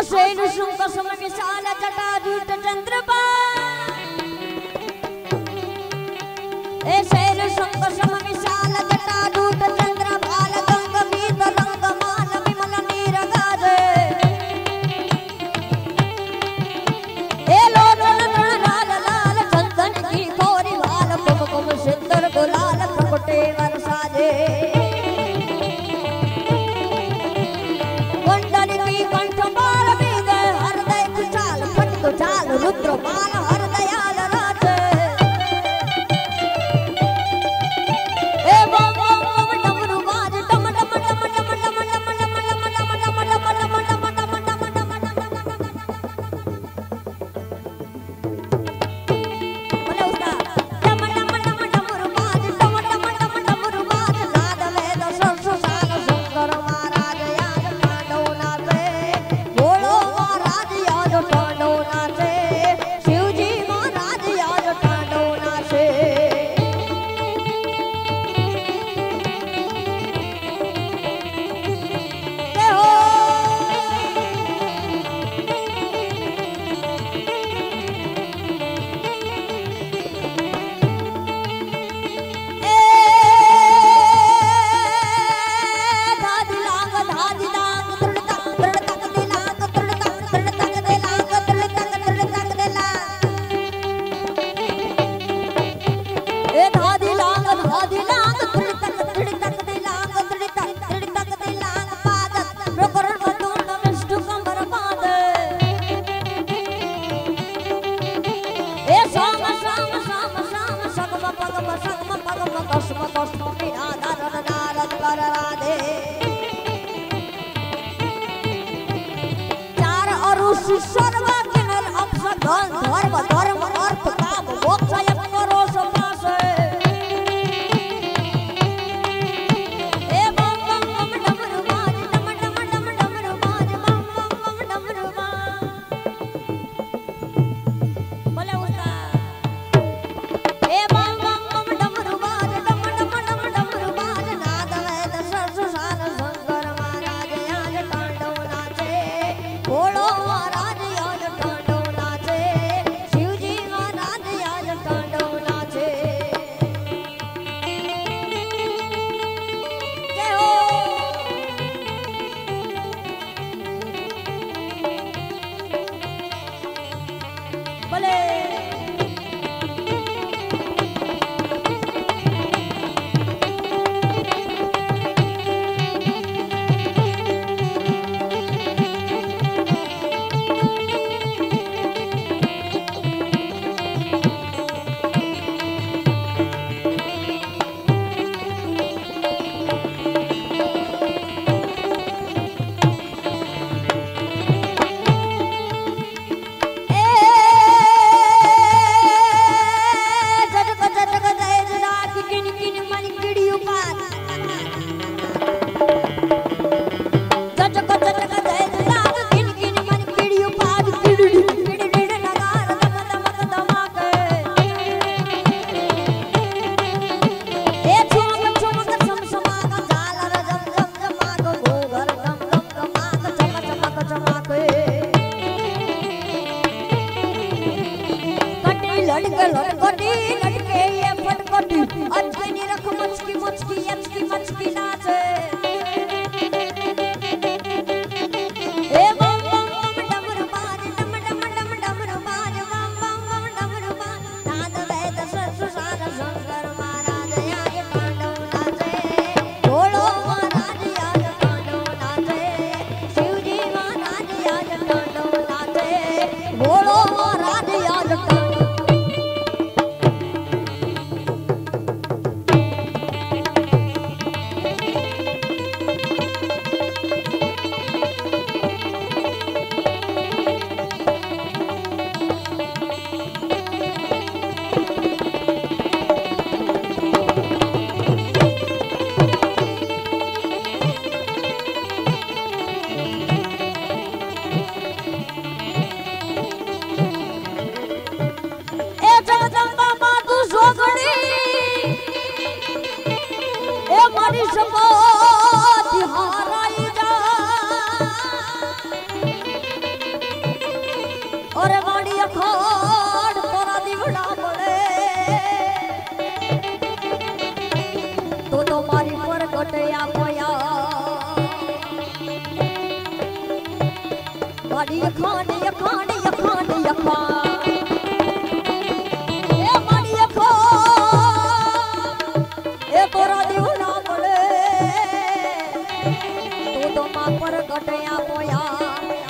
ashen शुंक सम विशाल जटाजूट चंद्रमा ए शैल शुंक सम विशाल जटाजूट चंद्र भाल गंग वीत रंग मान विमल नीर गाजे ए लोचन लाल लाल चंदन की कोरी भाल कुमकुम सिंदूर गुलाल प्रगटे वरसाजे रुद्र माल हर दयाल राजे ए बम बम बम डमरू बाज डम डम डम डम डम डम डम डम डम डम डम डम बोले उसका डम डम डम डमरू बाज डम डम डम डमरू बाज नाद वेद सरसु साल शंकर महाराज याद तांडव नाचे बोलो महाराज याद तांडव नाचे चार अरुषि सर्व किनल अपसगन धर्म धर्म अर्थ काम मोक्ष एक करो सपास ए बम बम बम डमरू बाज डम डम डम डमरू बाज बम बम बम डमरू बाज बोले उसका ए बम बम बम डमरू बाज डम डम डम डमरू बाज नाद वेद सरसु साल शंकर महाराज याद तांडव नाचे बोलो महाराज याद तांडव नाचे शिवजी महाराज याद तांडव नाचे जय हो बोले लटके ये फटकटी अजनी रख मचकी मचकी अचकी मचकी नाचे ए बम बम बम डमरू बाज डम डम डम डमरू बाज बम बम बम डमरू बाज नाद वेद सरसु साल शंकर महाराज याद तांडव नाचे बोलो महाराज याद तांडव नाचे शिवजी महाराज याद तांडव नाचे बोलो महाराज याद तांडव મારી અખાંડ અખાંડ અખાંડ અખાંડ એ મારી અખાંડ એ કોરા દેવ ના મળે તું તો માં પર કટયા પોયા